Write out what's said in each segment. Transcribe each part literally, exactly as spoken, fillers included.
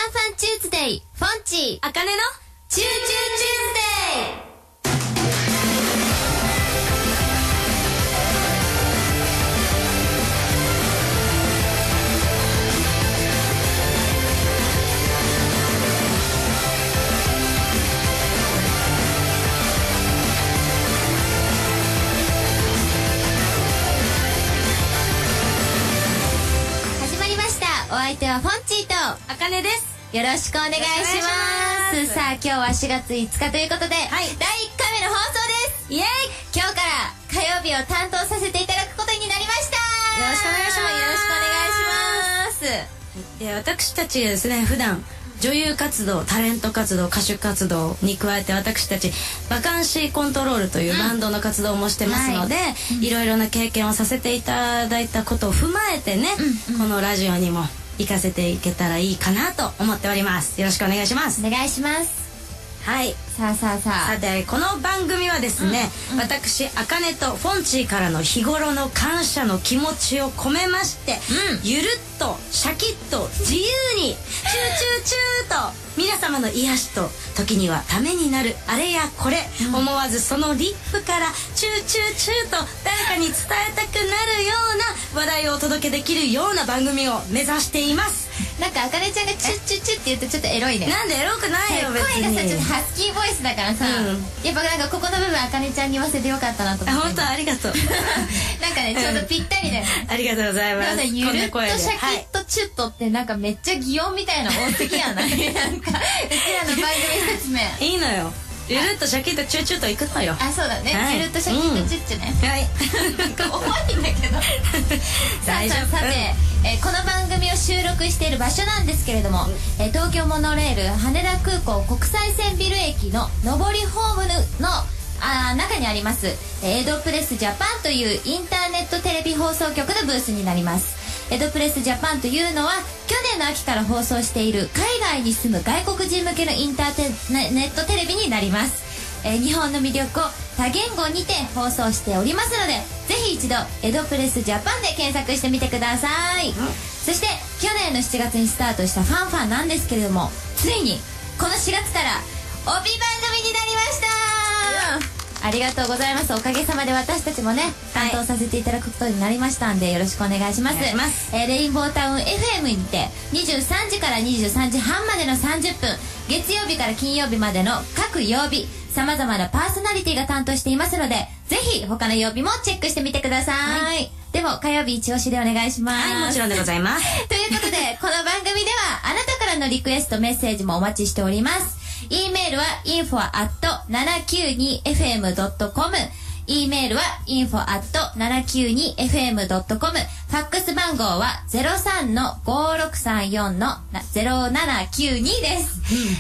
ファンチューズデイ、フォンチー、 あかねのチューチューチューズデイ。始まりました。お相手はフォンチーとあかねです。 よろしくお願いします。さあ今日はしがついつかということで、はい、だいいっかいめの放送です。イエーイ。今日から火曜日を担当させていただくことになりました。 よろしくお願いします。 よろしくお願いします。 で、私たちですね、普段女優活動、タレント活動、歌手活動に加えて、私たちバカンシーコントロールというバンドの活動もしてますので、うん、はい、いろいろな経験をさせていただいたことを踏まえてね、うんうん、このラジオにも行かせていけたらいいかなと思っております。よろしくお願いします。 お願いします。はい。さあさあさあ。 さて、この番組はですね、うんうん、私あかねとフォンチーからの日頃の感謝の気持ちを込めまして、うん、ゆるっとシャキッと自由にチューチューチューと皆様の癒しと時にはためになるあれやこれ、うん、思わずそのリップからチューチューチューと誰かに伝えたくなるような話題をお届けできるような番組を目指しています。 なんかあかねちゃんがチューチューチューって言うとちょっとエロいね。 なんでエロくないよ別に。 声がさちょっとハスキーボイスだからさ、うん、やっぱなんかここの部分あかねちゃんに言わせてよかったなと思って。 あ、本当ありがとう。 なんかねちょうどぴったりだよね。 ありがとうございます。 ゆるっとシャキッとチュッとってなんかめっちゃ擬音みたいな多すぎやない。なんかうちらの番組説明。 いいのよ。ゆるっとシャキッとチューチューといくのよ。 あ、そうだね、はい、ゆるっとシャキッとチュッチュね、 はい。 なんか重いんだけど。さあさあさて、えー、この番組を収録している場所なんですけれども、えー、東京モノレール羽田空港国際線ビル駅の上りホームのあ中にあります、エドプレスジャパンというインターネットテレビ放送局のブースになります。エドプレスジャパンというのは去年の秋から放送している海外に住む外国人向けのインターネットテレビになります。えー、日本の魅力を多言語にて放送しておりますので、ぜひ一度エドプレスジャパンで検索してみてください。うん、そして去年のしちがつにスタートしたファンファンなんですけれども、ついにこのしがつから帯番組になりました。ありがとうございます。おかげさまで私たちもね担当させていただくことになりましたんで、よろしくお願いします。 お願いします。 えー、レインボータウン エフエム にてにじゅうさんじからにじゅうさんじはんまでのさんじゅっぷん、月曜日から金曜日までの各曜日さまざまなパーソナリティが担当していますので、ぜひ他の曜日もチェックしてみてください。はい、でも火曜日一押しでお願いします。 はい、もちろんでございます。 ということでこの番組ではあなたからのリクエストメッセージもお待ちしております。E メールは インフォ アット ななきゅうに エフエム ドットコム、 E メールは インフォ アット ななきゅうに エフエム ドットコム、 ファックス番号は ゼロさん の ごーろくさんよん の ゼロななきゅうに です。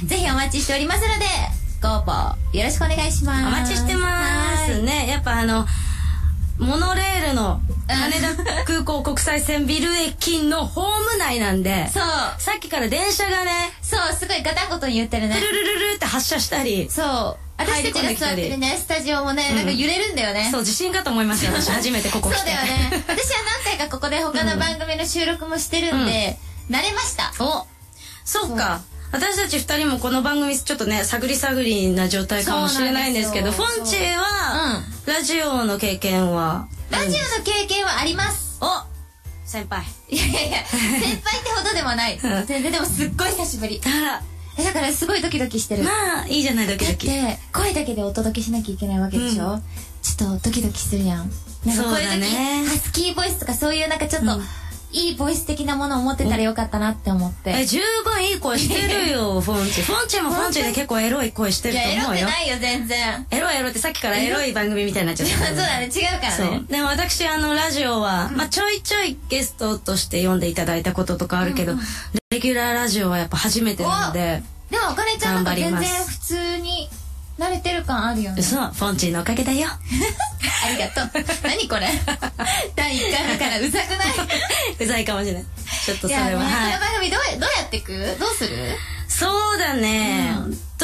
ぜひお待ちしておりますのでご応募よろしくお願いします。 お待ちしてますね。やっぱあのモノレールの羽田空港国際線ビル駅のホーム内なんで、 そうさっきから電車がね、 そうすごいガタンゴトン言ってるね。 ルルルルルって発車したり、 そう私たちが座ってるねスタジオもね、うん、なんか揺れるんだよね。 そう地震かと思いました。私初めてここ来て。 そうだよね。私は何回かここで他の番組の収録もしてるんで、うん、慣れました。 お、そうか。私たちふたりもこの番組ちょっとね探り探りな状態かもしれないんですけど、フォンチーは、うん、ラジオの経験はラジオの経験はあります。 お、先輩。 いやいやいや先輩ってほどでもない。全然でもすっごい久しぶり。 あら、 だからすごいドキドキしてる。 まあいいじゃない、ドキドキ。 だって声だけでお届けしなきゃいけないわけでしょ、うん、ちょっとドキドキするやん。なんかこういう時ハスキーボイスとかそういうなんかちょっと、うん、いいボイス的なものを持ってたらよかったなって思って。 え、十分いい声してるよフォンチ。フォンチもフォンチで結構エロい声してると思うよ。 いやエロくないよ全然。 エロいエロってさっきからエロい番組みたいになっちゃった。 そうだね、違うからね。そうでも私あのラジオは、まあ、ちょいちょいゲストとして読んでいただいたこととかあるけど、うん、レギュラーラジオはやっぱ初めてなので。 でもあかねちゃんなんか全然普通に慣れてる感あるよね。 そう、フォンチのおかげだよ。 ありがとう。何これ。だいいっかいめからうざくない？ うざいかもしれない。ちょっとそれは。 いや、ね、はい、この番組どうどうやっていく？どうする？ そうだね、うん、どうす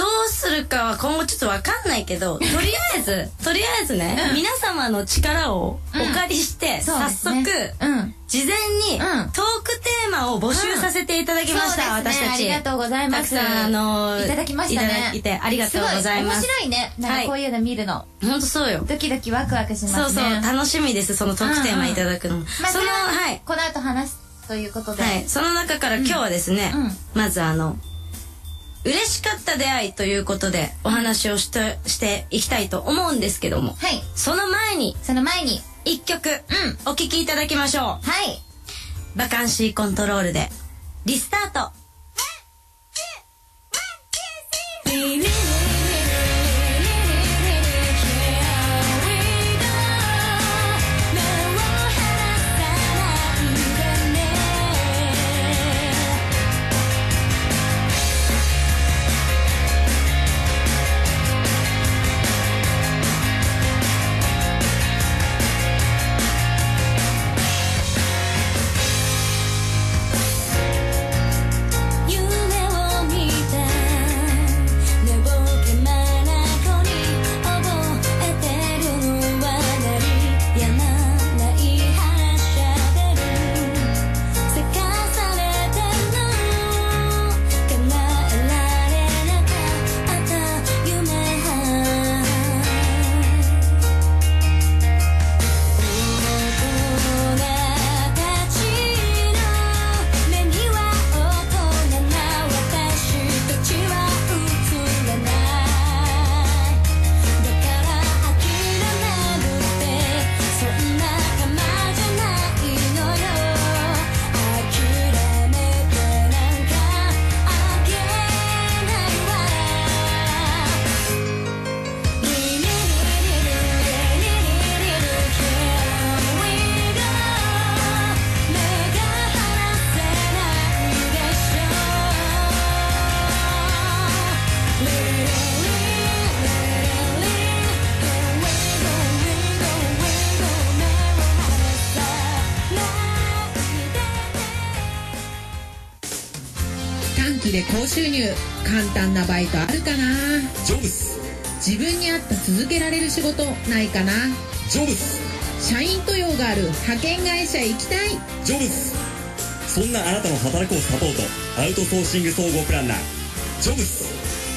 するかは今後ちょっとわかんないけど、とりあえずとりあえずね、皆様の力をお借りして、早速事前にトークテーマを募集させていただきました。私たちありがとうございます。 たくさんあのいただきましたね。 いただいてありがとうございます。 面白いね。なんかこういうの見るの。 本当そうよ。 ドキドキワクワクしますね。 そうそう、楽しみです。そのトークテーマいただくの。 そのはいこの後話すということで、 はい、その中から今日はですね、まずあの嬉しかった出会いということでお話をしてしていきたいと思うんですけども、はい、その前にその前に一曲、うん、お聴きいただきましょう。 はい、 バカンシーコントロールでリスタート。 で高収入、簡単なバイトあるかな。 ジョブス。 自分に合った続けられる仕事ないかな。 ジョブス。 社員登用がある派遣会社行きたい。 ジョブス。そんなあなたの働くをサポート、アウトソーシング総合プランナー、ジョブス。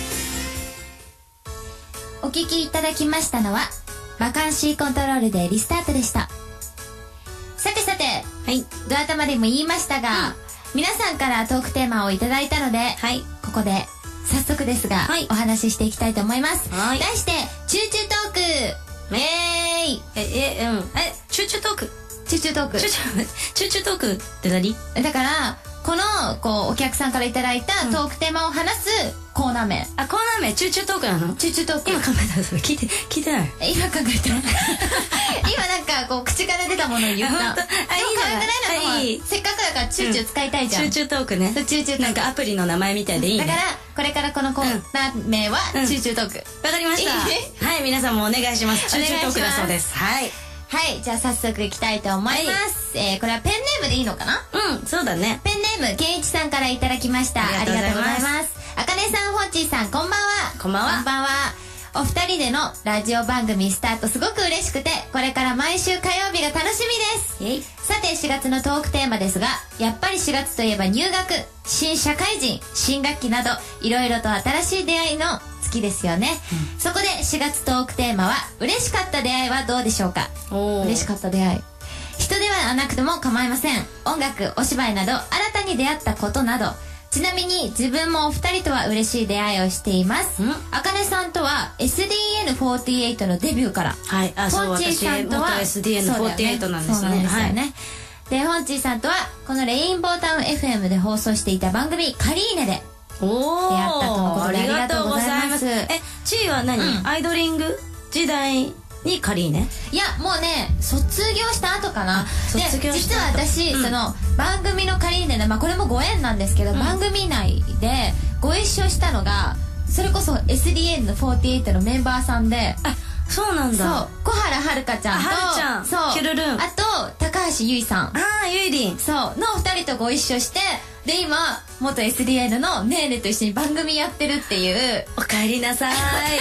お聞きいただきましたのはバカンシーコントロールでリスタートでした。さてさて、はい、ドア頭でも言いましたが、うん、皆さんからトークテーマをいただいたので、はい、ここで早速ですが、はい、お話ししていきたいと思います。はい、題してチューチュートーク。えーいええうんえチューチュートークチューチュートークチューチューチューチュートークって何？ だからこのこうお客さんからいただいたトークテーマを話すコーナー名、うん、 あ、コーナー名チューチュートークなの？ チューチュートーク。 今考えたらそれ聞いて聞いてない？ 今考えた今なんかこう口から出たものを言った。あ、いいじゃない。いい、せっかくだからチューチュー使いたいじゃん、 うん、チューチュートークね。 チューチュートークなんかアプリの名前みたいでいいね。 だからこれからこのコーナー名はチューチュートーク。 わかりました。はい、皆さんもお願いします。チューチュートークだそうです。はいはい、じゃあ早速いきたいと思います、はい、えー、これはペンネームでいいのかな？ うん、そうだね。 ペンネームけんいちさんからいただきました。ありがとうございます。あかねさん、ほんちーさん、こんばんは。 こんばんは。 こんばんは。お二人でのラジオ番組スタートすごく嬉しくて、これから毎週火曜日が楽しみです。さてしがつのトークテーマですが、やっぱりしがつといえば入学、新社会人、新学期などいろいろと新しい出会いの月ですよね、うん、そこでしがつトークテーマは嬉しかった出会いはどうでしょうか？嬉しかった出会い、人ではなくても構いません。音楽、お芝居など新たに出会ったことなど。ちなみに自分もお二人とは嬉しい出会いをしています。あかねさんとは エスディーエヌフォーティーエイト のデビューから、 はい、あ、そう、私元 エスディーエヌフォーティーエイト なんですね。 で、ホンチーさんとはこのレインボータウン エフエム で放送していた番組カリーネで出会ったとのことで、ありがとうございます。え、 ちーは何、うん、アイドリング時代にカリーネ？ いや、もうね、卒業した後かな。で、実は私、うん、その番組のカリーネで、まあこれもご縁なんですけど、うん、番組内でご一緒したのがそれこそ エスディーエヌ のフォーティーエイトのメンバーさんで、 あ、そうなんだ。 そう、小原はるかちゃんと、 はるちゃん、 そう、 キュルルン、 あと高橋ゆいさん、 ああ、ゆいりん、 そうのふたりとご一緒して、で今元 エスディーエヌ のねーねと一緒に番組やってるっていう。 おかえりなさい。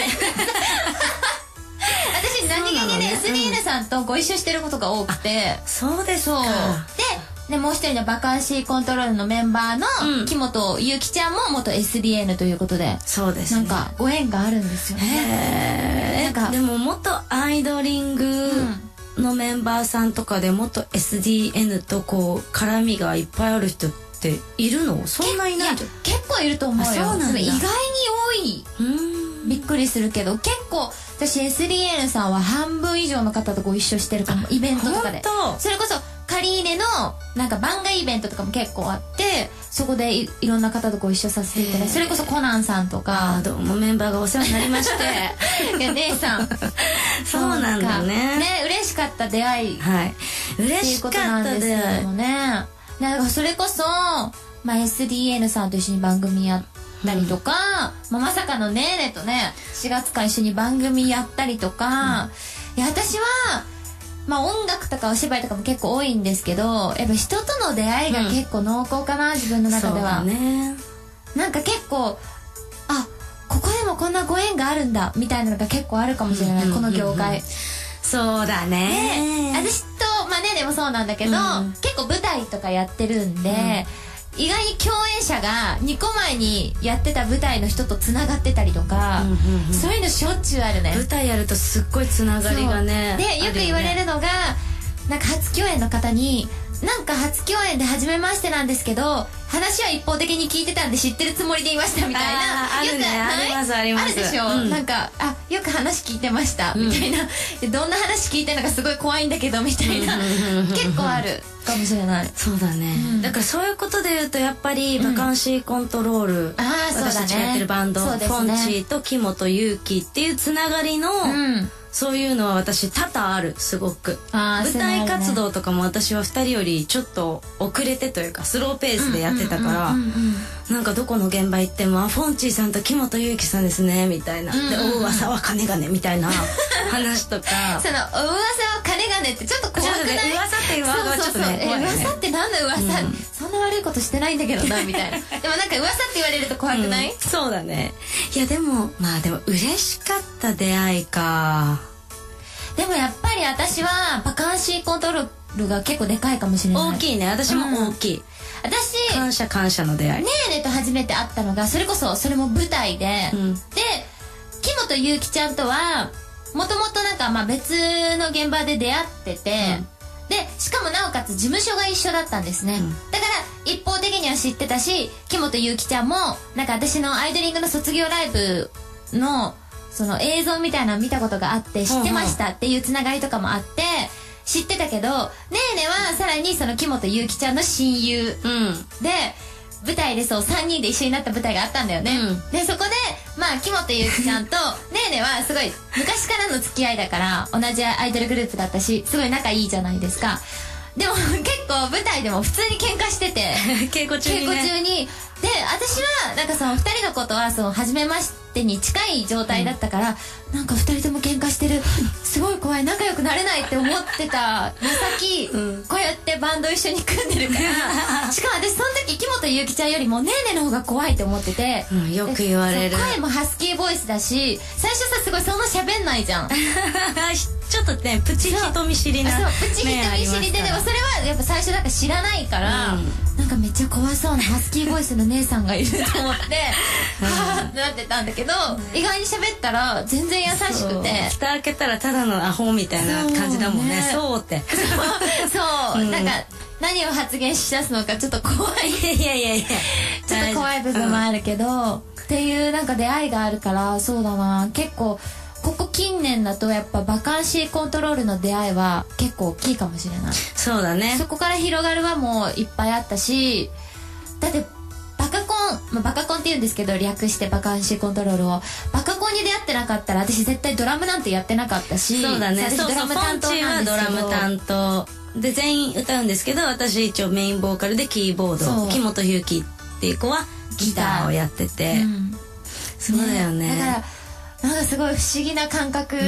私何気にね エスディーエヌ さんとご一緒してることが多くて。 そうですか。 ででもう一人のバカンシーコントロールのメンバーの木本ゆうきちゃんも元 エスディーエヌ ということで。 そうですね。 なんかご縁があるんですよね。 なんかでも元アイドリングのメンバーさんとかで元 エスディーエヌ とこう絡みがいっぱいある人っているの？そんないないんじゃ。 結構いると思うよ。 そうなんだ。 意外に多い。びっくりするけど結構私 エスディーエヌ さんは半分以上の方とご一緒してるかも。イベントとかで。それこそカリーネのなんか番外イベントとかも結構あってそこで い, いろんな方とご一緒させていただいて、それこそコナンさんとか。 どうもメンバーがお世話になりましていや姉さんそうなんだね。 ね嬉しかった出会い、 はい、嬉しかった出会いね。なんかそれこそ、まあ、エスディーエヌ さんと一緒に番組やったりとか、うんまあ、まさかのねーねとねしがつから一緒に番組やったりとか、うん、いや私はまあ音楽とかお芝居とかも結構多いんですけどやっぱ人との出会いが結構濃厚かな、うん、自分の中では。そうだね。なんか結構あここでもこんなご縁があるんだみたいなのが結構あるかもしれない、うん、この業界。 そうだね。 私とまあねでもそうなんだけど、うん、結構舞台とかやってるんで、うん、意外に共演者がにこまえにやってた舞台の人とつながってたりとか、うんうんうん、そういうのしょっちゅうあるね。 舞台やるとすっごいつながりがね。 でよく言われるのがなんか初共演の方になんか初共演で初めましてなんですけど話は一方的に聞いてたんで知ってるつもりでいましたみたいな。 あるね。ありますあります。 あるでしょ、うん、なんかあよく話聞いてましたみたいな、うん、どんな話聞いてるのかすごい怖いんだけどみたいな結構あるかもしれない。 そうだね、うん、だからそういうことで言うとやっぱりバカンシーコントロール、うん、あ私たちがやってるバンド、ね、フォンチーと木本ゆうきっていうつながりの、うんそういうのは私多々ある。すごく舞台活動とかも私はふたりよりちょっと遅れてというかスローペースでやってたからなんかどこの現場行ってもあフォンチーさんと木本ゆうきさんですねみたいな、うんうんうん、でお噂は金がねみたいな話とかそのお噂は金がねってちょっと怖くない？ ね、噂って噂はちょっとね怖いね。 噂って何の噂、うん、そんな悪いことしてないんだけどなみたいなでもなんか噂って言われると怖くない？ うん、そうだね。いやでもまあでも嬉しかった出会いか。 でもやっぱり私はバカンシーコントロールが結構でかいかもしれない。 大きいね。私も大きい、うん、 私感謝感謝の出会い。 ねーねと初めて会ったのがそれこそそれも舞台で、うん、で木本ゆうきちゃんとはもともとなんかまあ別の現場で出会ってて、うん、でしかもなおかつ事務所が一緒だったんですね、うん、だから一方的には知ってたし木本ゆうきちゃんもなんか私のアイドリングの卒業ライブのその映像みたいなの見たことがあって知ってましたっていうつながりとかもあって知ってたけどねーねはさらにその木本ゆうきちゃんの親友、うん、で舞台でそうさんにんで一緒になった舞台があったんだよね、うん、でそこでまあ木本ゆうきちゃんとねーねはすごい昔からの付き合いだから同じアイドルグループだったしすごい仲いいじゃないですか。でも結構舞台でも普通に喧嘩してて稽古中に、ね、 稽古中にで私はなんかそのふたりのことはその初めましてに近い状態だったから、うん、なんかふたりとも喧嘩してるすごい怖い仲良くなれないって思ってた矢先、うん、こうやってバンド一緒に組んでるからしかも私その時木本ゆうきちゃんよりもねーねの方が怖いって思ってて、 うん、よく言われる。 声もハスキーボイスだし最初さすごいそんな喋んないじゃんちょっとねプチ人見知りなそうプチ人見知りで、でもそれはやっぱ最初なんか知らないから、うん、なんかめっちゃ怖そうなハスキーボイスの姉さんがいると思ってはぁってなってたんだけど、意外に喋ったら全然優しくて蓋開けたらただのアホみたいな感じだもんね。そうってそう、うん、なんか何を発言しだすのかちょっと怖いいやいやいやちょっと怖い部分もあるけど、うん、っていうなんか出会いがあるからそうだな結構ここ近年だとやっぱバカンシーコントロールの出会いは結構大きいかもしれない。 そうだね。 そこから広がるはもういっぱいあったしだってバカコン、まあ、バカコンって言うんですけど略してバカンシーコントロールをバカコンに出会ってなかったら私絶対ドラムなんてやってなかったし。 そうだね。 私ドラム担当なんですよ。 ドラム担当で全員歌うんですけど私一応メインボーカルでキーボード木本ゆうきっていう子はギターをやってて、うん、そうだよね。 だからなんかすごい不思議な感覚、うん、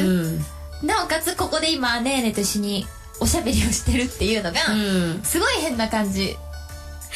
なおかつここで今ねーねと一緒におしゃべりをしてるっていうのが、うん、すごい変な感じ。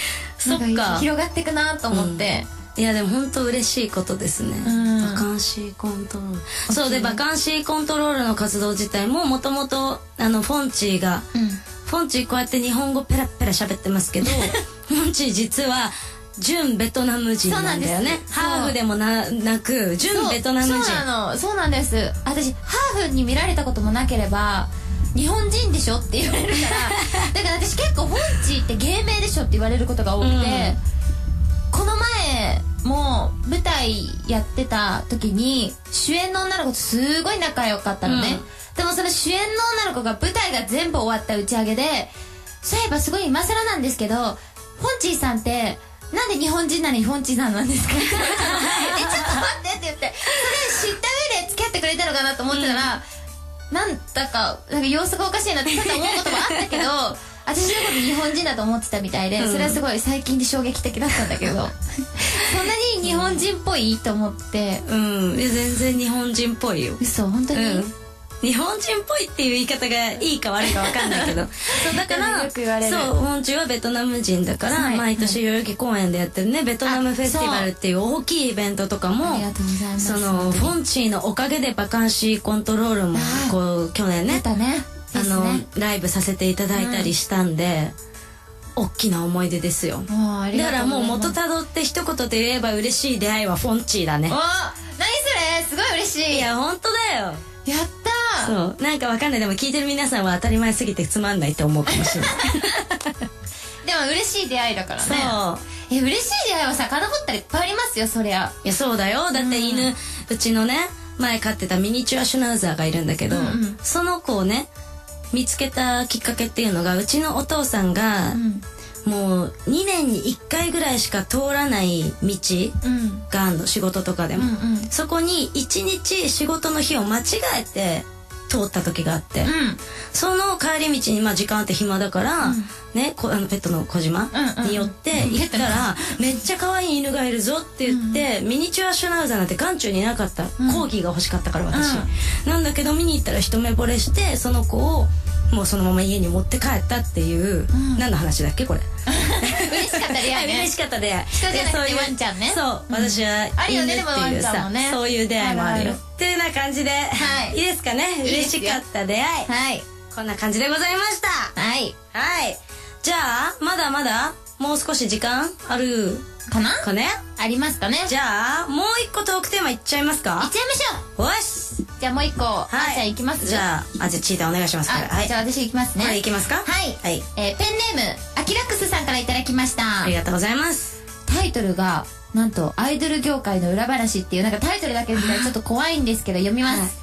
そっかなんか広がっていくなと思って、 いやでも本当嬉しいことですね、 うん、 バカンシーコントロールそうでバカンシーコントロールの活動自体ももともとフォンチーが、うん、フォンチーこうやって日本語ペラペラ喋ってますけどフォンチー実は純ベトナム人なんだよね。ハーフでも な, なく純ベトナム人。 そうなの、そうなんです。私ハーフに見られたこともなければ日本人でしょって言われるからだから私結構フォンチーって芸名でしょって言われることが多くて、うん、この前も舞台やってた時に主演の女の子とすごい仲良かったのね、うん、でもその主演の女の子が舞台が全部終わった打ち上げで、そういえばすごい今更なんですけどフォンチーさんってなんで日本人なのにフォンチーさんなんですかえちょっと待ってって言って、それ知った上で付き合ってくれたのかなと思ってたら、うん、なんだかなんか様子がおかしいなってちょっと思うこともあったけど私のこと日本人だと思ってたみたいで、それはすごい最近で衝撃的だったんだけどそんなに日本人っぽいと思って。 うん、いや全然日本人っぽいよ。 嘘、本当に、うん、 日本人っぽいっていう言い方がいいか悪いか分かんないけどそうだからよく言われる。 そうフォンチーはベトナム人だから、はい、毎年代々木公園でやってるねベトナムフェスティバルっていう大きいイベントとかも、 ありがとうございます。 そのフォンチーのおかげでバカンシーコントロールもこう去年ね出たねあのライブさせていただいたりしたんで、うん、大きな思い出ですよ。だからもう元たどって一言で言えば嬉しい出会いはフォンチーだね。 お、何それ、すごい嬉しい。 いや本当だよ。 やったー。 そうなんかわかんない、でも聞いてる皆さんは当たり前すぎてつまんないって思うかもしれないでも嬉しい出会いだからね。 そうえ、嬉しい出会いは遡ったらいっぱいありますよ、そりゃ。 いやそうだよ。だって犬、うん、うちのね前飼ってたミニチュアシュナウザーがいるんだけど、うんうん、その子をね見つけたきっかけっていうのが、うちのお父さんが、うん、もうにねんにいっかいぐらいしか通らない道があるの、仕事とかでも、うんうん、そこにいちにち仕事の日を間違えて通った時があって、うん、その帰り道にまあ時間あって暇だから、うん、ね、こあのペットの小島に寄って行ったら、めっちゃ可愛い犬がいるぞって言って、うん、ミニチュアシュナウザーなんて眼中になかった、うん、コーギーが欲しかったから私、うん、なんだけど見に行ったら一目惚れして、その子をもうそのまま家に持って帰ったっていう、うん、何の話だっけこれ嬉しかった出会いね。 嬉しかった出会い。 人じゃなくてワンちゃんね。 そう、うん、私は犬っていうさ、ね、そういう出会いもあるよっていうような感じで、はい、いいですかね。嬉しかった出会い、はい、こんな感じでございました。 はいはい。じゃあまだまだもう少し時間あるかなかね。 ありますかね。 じゃあもう一個トークテーマいっちゃいますか。 いっちゃいましょう。 よし、 じゃあもう一個、はい、あ、じゃあいきます。 じゃあ、あ、じゃあチーターお願いします。 はい、じゃあ私いきますね。 はい、いきますか。 はい、はい、えー、ペンネームアキラックスさんからいただきました。 ありがとうございます。 タイトルがなんとアイドル業界の裏話っていう、なんかタイトルだけでちょっと怖いんですけど読みます、はい、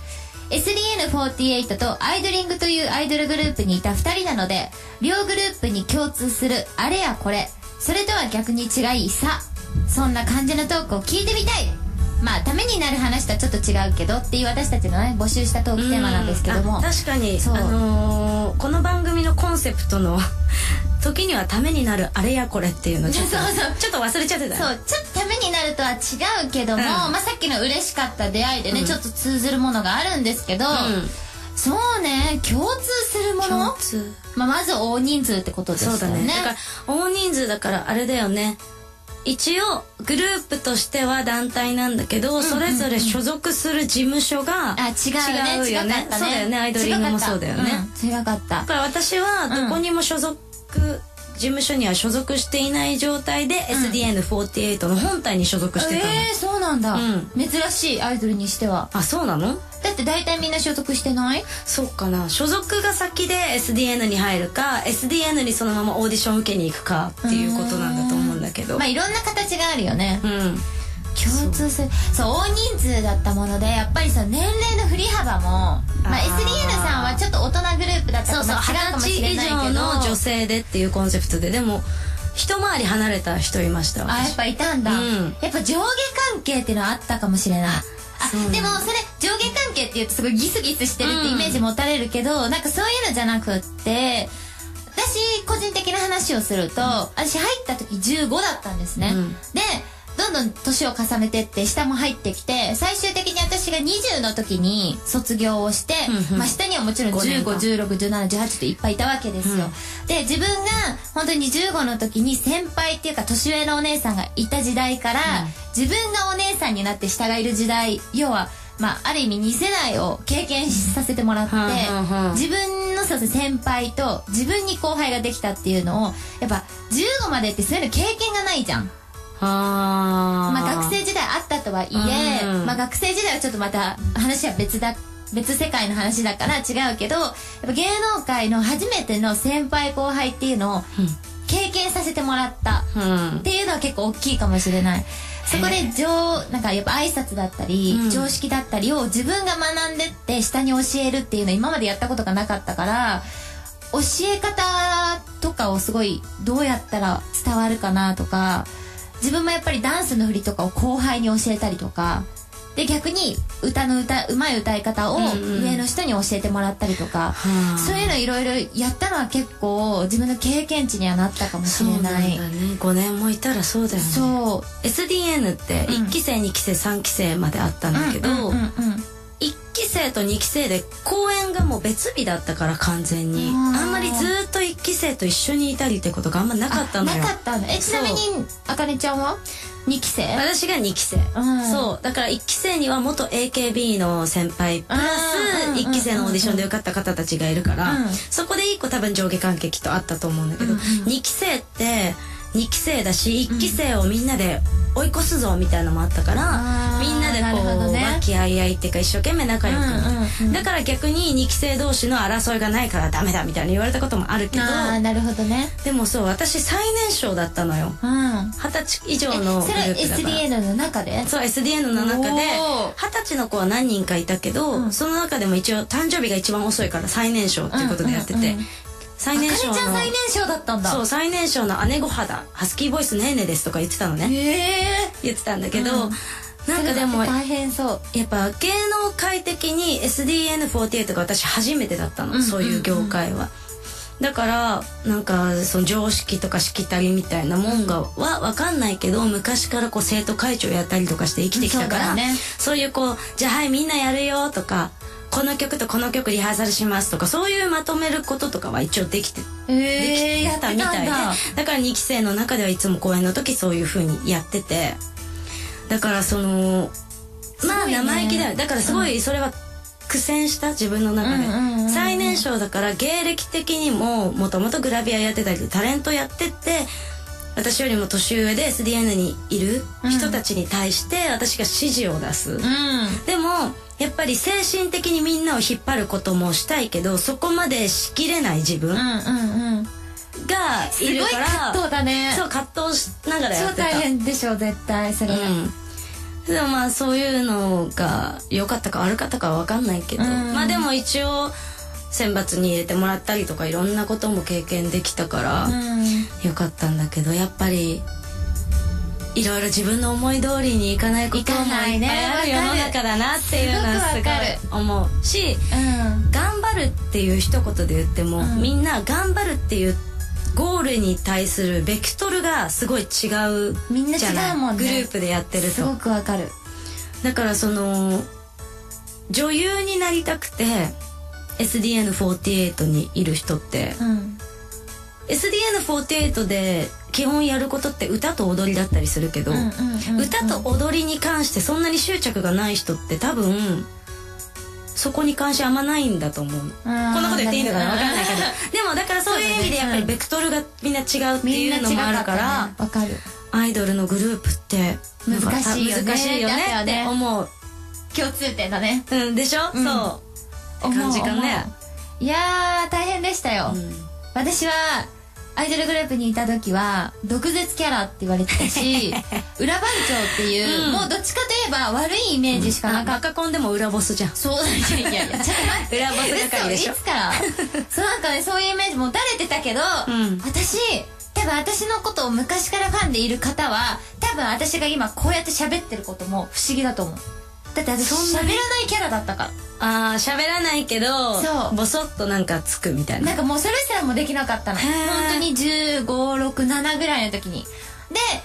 エスディーエヌフォーティーエイト とアイドリングというアイドルグループにいたふたりなので、両グループに共通するあれやこれ、それとは逆に違いさ、そんな感じのトークを聞いてみたい。まあためになる話とはちょっと違うけどっていう私たちのね募集したトークテーマなんですけども、 確かにそう、あのー、この番組のコンセプトの時にはためになるあれやこれっていうのちょっとそうそうちょっと忘れちゃってた。 そう、ちょっとためになるとは違うけども、うん、まあさっきの嬉しかった出会いでね、うん、ちょっと通ずるものがあるんですけど、うん、そうね、共通するもの、共通、まあ、まず大人数ってことですよね。 そうだね。だから大人数だからあれだよね、一応グループとしては団体なんだけど、うんうんうん、それぞれ所属する事務所が違うよね。そうだよね。アイドリングもそうだよね。 違かった、うん、違かった。 だから私はどこにも所属、うん、事務所には所属していない状態で、うん、エスディーエヌフォーティーエイト の本体に所属してたの。 えー、そうなんだ、うん、珍しいアイドルにしては。 あ、そうなの？ だって大体みんな所属してない？ そうかな。所属が先で エスディーエヌ に入るか エスディーエヌ にそのままオーディション受けに行くかっていうことなんだと思うんだけど、 まあいろんな形があるよね。 うん、 共通する。そう、大人数だったものでやっぱりさ、年齢の振り幅も、まあ、エスディーエヌ さんはちょっと大人グループだったから違うかもしれないけど、 はたち以上の女性でっていうコンセプトで、でも一回り離れた人いました。 あ、やっぱいたんだ、うん、やっぱ上下関係っていうのはあったかもしれない。あ、でもそれ上下関係っていうとすごいギスギスしてるってイメージ持たれるけど、うん、なんかそういうのじゃなくって、私個人的な話をすると、うん、私入った時じゅうごだったんですね、うん、でどんどん年を重ねてって下も入ってきて、最終的に私私がにじゅうの時に卒業をして、 うんうん、 まあ下にはもちろんじゅうご、じゅうろく、じゅうなな、じゅうはちといっぱいいたわけですよ、うん、で自分が本当にじゅうごの時に先輩っていうか年上のお姉さんがいた時代から、うん、自分がお姉さんになって下がいる時代、要はまあある意味に世代を経験させてもらって、うん、自分のそう先輩と自分に後輩ができたっていうのをやっぱじゅうごまでってそういうの経験がないじゃん。 あまあ学生時代あったとはいえ、うん、まあ学生時代はちょっとまた話は別だ別世界の話だから違うけど、やっぱ芸能界の初めての先輩後輩っていうのを経験させてもらったっていうのは結構大きいかもしれない。そこで上なんかやっぱ挨拶だったり、うん、常識だったりを自分が学んでって下に教えるっていうのを今までやったことがなかったから、教え方とかをすごいどうやったら伝わるかなとか、自分もやっぱりダンスの振りとかを後輩に教えたりとかで、逆に歌の歌うまい歌い方を上の人に教えてもらったりとか、うんうん、そういうのいろいろやったのは結構自分の経験値にはなったかもしれない。 そうなんだね。ごねんもいたらそうだよね。 そうエスディーエヌ っていっきせい、うん、にきせいさんきせいまであったんだけど、うんうんうんうん、いっきせいとにきせいで公演がもう別日だったから完全に あ, あんまりずっといっきせいと一緒にいたりってことがあんまなかったのよ。 なかったの。えちなみにあかねちゃんはにきせい？ 私がにきせい、うん、そうだからいっきせいには元 エーケービー の先輩プラスいっきせいのオーディションで受かった方たちがいるから、うん、そこでいっこ多分上下関係きっとあったと思うんだけど、うんうん、にきせいってにきせいだしいっきせいをみんなで追い越すぞみたいなのもあったから、うん、みんなでこう、ね、和気あいあいっていうか一生懸命仲良く、うんうんうん、だから逆ににきせい同士の争いがないからダメだみたいに言われたこともあるけど、 あなるほどね。 でもそう私最年少だったのよ、うん、はたち以上のグループだから。それはエスディーエヌ の中で？ そう エスディーエヌ の中ではたちの子は何人かいたけど、うん、その中でも一応誕生日が一番遅いから最年少っていうことでやってて、うんうんうん、最年少のあかねちゃん最年少だったんだ。そう最年少の姉御肌ハスキーボイスねーねですとか言ってたのね、えー、言ってたんだけど、うん、なんかでも大変そうやっぱ芸能界的に エスディーエヌフォーティーエイト が私初めてだったの、うん、そういう業界は、うん、だからなんかその常識とかしきたりみたいなもんがは分かんないけど、昔からこう生徒会長やったりとかして生きてきたから、 そうだね、そういうこうじゃあはいみんなやるよとかこの曲とこの曲リハーサルしますとかそういうまとめることとかは一応できて、えー、できてたみたいで、だからにきせいの中ではいつも公演の時そういう風にやってて、だからそのまあ生意気だよ。だからすごいそれは苦戦した自分の中で、うんうんうんうん、最年少だから芸歴的にももともとグラビアやってたりタレントやってて、私よりも年上で エスディーエヌ にいる人たちに対して私が指示を出す、うん、でもやっぱり精神的にみんなを引っ張ることもしたいけどそこまでしきれない自分がいるから、うんうんうん、 すごい葛藤だね。 そう葛藤しながらやってた。 超大変でしょ絶対それ、うん、 でもまあそういうのが良かったか悪かったかは分かんないけど、うん、まあでも一応選抜に入れてもらったりとかいろんなことも経験できたから、うん、よかったんだけど、やっぱりいろいろ自分の思い通りにいかないこともいっぱいある世の中だなっていうのはすごい思うし、うん、頑張るっていう一言で言っても、うん、みんな頑張るっていうゴールに対するベクトルがすごい違うじゃない。 みんな違うもんね。 グループでやってるとすごくわかる。 だからその女優になりたくて エスディーエヌフォーティーエイト にいる人って、うん、エスディーエヌフォーティーエイト で基本やることって歌と踊りだったりするけど、うんうんうんうん、歌と踊りに関してそんなに執着がない人って多分そこに関してあんまないんだと思う。こんなこと言っていいのかな分かんないけどでもだからそういう意味でやっぱりベクトルがみんな違うっていうのもあるから、 ね、分かる。 アイドルのグループって難しいよね難しいよねって思う。 共通点だね。 うんでしょ、うん、そうって感じかね。 いやー大変でしたよ、うん、私はアイドルグループにいた時は毒舌キャラって言われてたし裏番長っていう、うん、もうどっちかといえば悪いイメージしかなかった、 うん、バカコンでも裏ボスじゃん。 そういやいやいやちょっと待って裏ボス係でしょ。 いつからそうなんかねそういうイメージ持たれてたけど、うん、私多分私のことを昔からファンでいる方は多分私が今こうやって喋ってることも不思議だと思う。だって私喋らないキャラだったから。 あー喋らないけどそうボソッとなんかつくみたいな。 なんかもうそれすらもできなかったの。本当にじゅうご、ろく、ななぐらいの時に。で当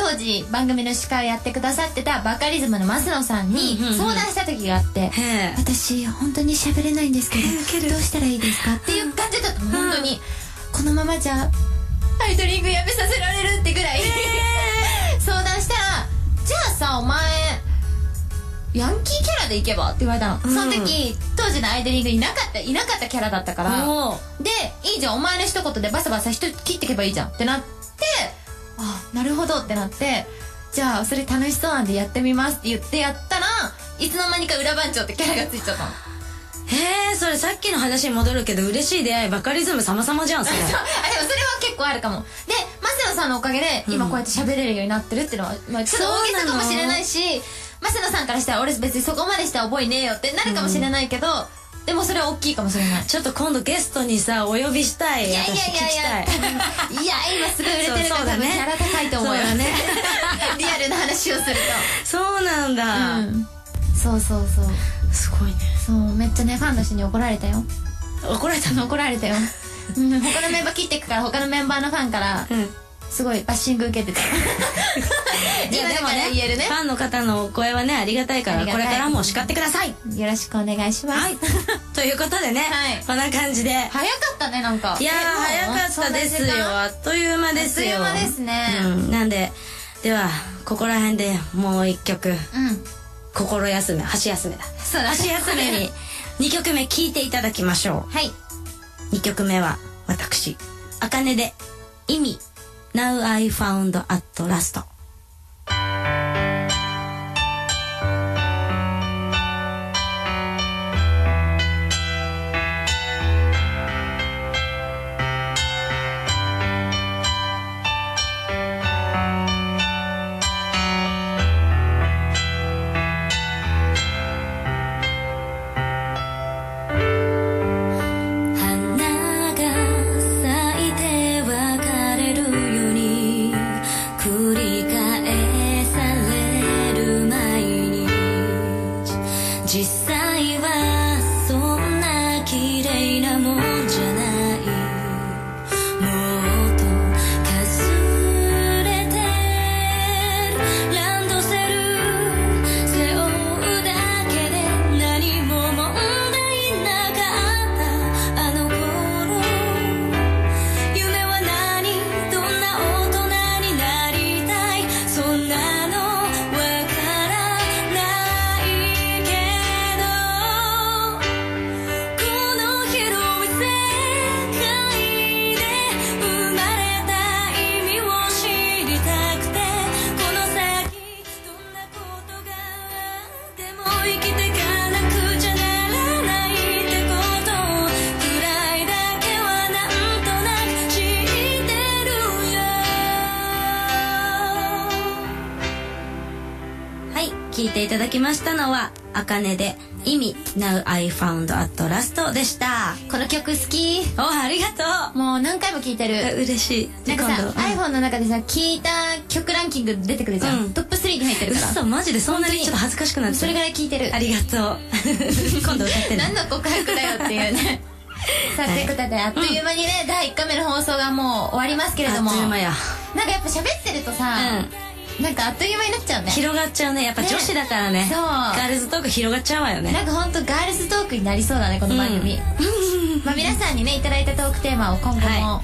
当時番組の司会をやってくださってたバカリズムの増野さんに相談した時があって、私本当に喋れないんですけどどうしたらいいですかっていう感じだったの。本当にこのままじゃアイドリングやめさせられるってぐらい相談したら、じゃあさお前ヤンキーキャラでいけばって言われたの、うん、その時当時のアイドリングいなかったいなかったキャラだったから、でいいじゃんお前の一言でバサバサ人切ってけばいいじゃんってなって、あなるほどってなって、じゃあそれ楽しそうなんでやってみますって言ってやったら、いつの間にか裏番長ってキャラがついちゃったの。 へえ、それさっきの話に戻るけど嬉しい出会いバカリズム様々じゃんそれ。あでもそれは結構あるかも。で増野さんのおかげで今こうやって喋れるようになってるっていうのは、まあ、ちょっと大げさかもしれないし、増野さんからしたら俺別にそこまでした覚えねえよってなるかもしれないけど、うん、でもそれは大きいかもしれない。 ちょっと今度ゲストにさお呼びしたい。 いやいやいやいやいや今すごい売れてるから多分キャラ高いと思うよねリアルな話をすると。 そうなんだ、うん、 そうそうそうすごいね。 そうめっちゃねファンの人に怒られたよ。 怒られたの？ 怒られたよ、うん、他のメンバー切っていくから他のメンバーのファンから、うん、すごいバッシング受けてた今だから言えるね。ファンの方のお声はねありがたいから、これからも叱ってください。 よろしくお願いします、はい、 ということでね、はい、こんな感じで早かったね。なんかいやー早かったですよ。あっという間ですよ。 あっという間ですね、 うん、なんでではここら辺でもう一曲、うん、心休め箸休めだそうだ箸休めににきょくめ聴いていただきましょう。 はい、 にきょくめは私あかねで意味 Now I found at last。聴いていただきましたのはあかねで意味 Now I found at last でした。 この曲好き。 おありがとう。 もう何回も聴いてる。 嬉しい。 なんかさ、うん、iPhone の中でさ聴いた曲ランキング出てくるじゃん、うん、トップスリーに入ってるから。 嘘マジでそんなにちょっと恥ずかしくなってそれぐらい聴いてる。 ありがとう今度歌ってね何の告白だよっていうねさあ、ということであっという間にね、うん、だいいっかいめの放送がもう終わりますけれども、 あっという間や。 なんかやっぱ喋ってるとさ、うん、なんかあっという間になっちゃうね。 広がっちゃうね。やっぱ女子だからね。そうガールズトーク広がっちゃうわよね。 なんかほんとガールズトークになりそうだねこの番組、うん、まあ皆さんにねいただいたトークテーマを今後も、はい、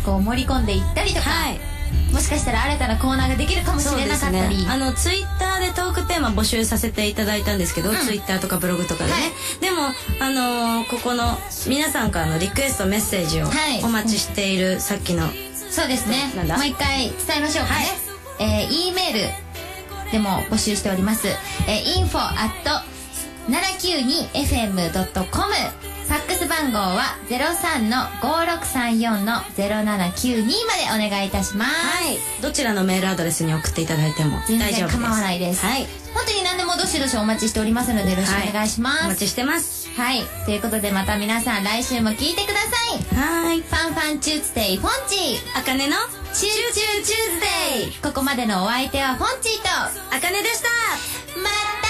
こう盛り込んでいったりとか、はい、もしかしたら新たなコーナーができるかもしれなかったり、ね、 あのツイッターでトークテーマ募集させていただいたんですけど、うん、ツイッターとかブログとかでね、はい、でもあのー、ここの皆さんからのリクエストメッセージをお待ちしている、はい、さっきのそうですね、もう一回伝えましょうかね、はい、えー、E メールでも募集しております、えー、インフォ アットななきゅうにエフエムドットコム、 ファックス番号は ゼロさんのごろくさんよんのゼロななきゅうにまでお願いいたします。 はい、どちらのメールアドレスに送っていただいても大丈夫です。 全然構わないです。はい、本当に何でもどしどしお待ちしておりますのでよろしくお願いします、はい、 お待ちしてます。 はい、ということでまた皆さん来週も聞いてください。はい、 ファンファンチューズデイフォンチーあかねのチューチューチューズデイ。ここまでのお相手はフォンチーとあかねでした。 また